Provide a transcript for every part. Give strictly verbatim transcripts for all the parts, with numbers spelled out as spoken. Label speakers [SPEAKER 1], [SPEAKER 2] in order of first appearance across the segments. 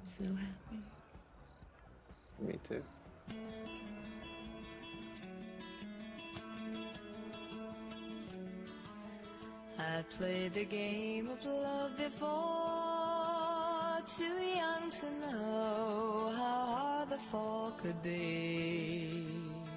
[SPEAKER 1] so happy.
[SPEAKER 2] Me too.
[SPEAKER 1] I played the game of love before, too young to know how hard the fall could be.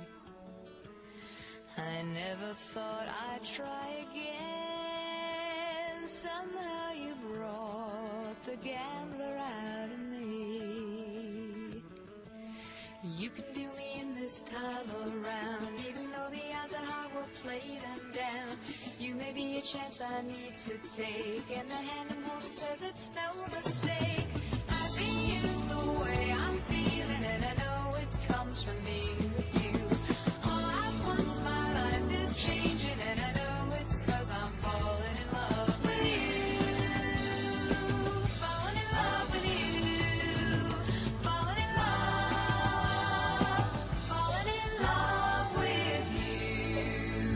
[SPEAKER 1] I never thought I'd try again. Somehow you brought the gambler out of me. You can do me in this time around, even though the odds are high, we'll play them down. You may be a chance I need to take, and the hand I'm holding says it's no mistake. Happy is the way I'm feeling, and I know it comes from being with you. All at once my life is changing, and I know it's 'cause I'm falling in love with you. Falling in love with you. Falling in love. Falling in love with you.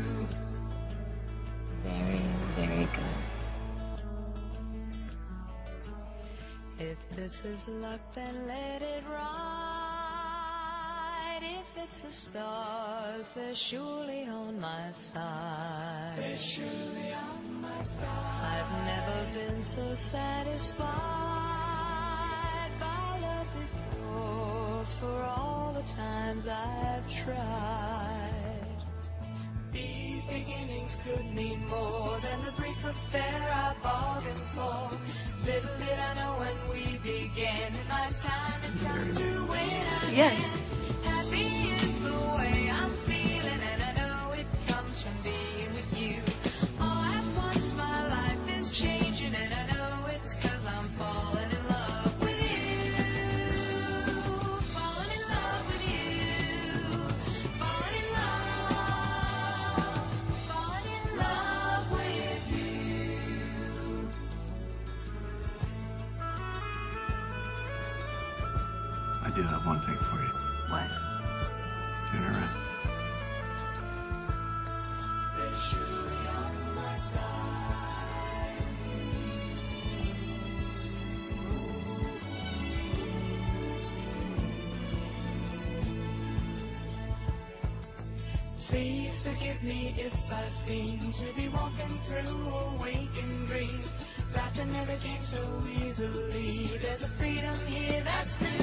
[SPEAKER 3] Very, very good.
[SPEAKER 1] If this is luck, then let it ride. If it's the stars, they're surely on my side. They're surely on my side. I've never been so satisfied by love before, for all the times I've tried. These beginnings could mean more than the brief affair I bargained for. Little did I know when we began that my time had come to win again.
[SPEAKER 3] Yeah.
[SPEAKER 1] Happy is the way I'm feeling, and I know it comes from being with you. All at once my life is changing, and I know it's 'cause I'm falling in love with you. Falling in love with you. Falling in love. Falling in love with you.
[SPEAKER 4] I do have one thing for you.
[SPEAKER 3] What?
[SPEAKER 4] Turn around.
[SPEAKER 1] They're surely on my side. Please forgive me if I seem to be walking through a waking dream. Laughter never came so easily. There's a freedom here that's new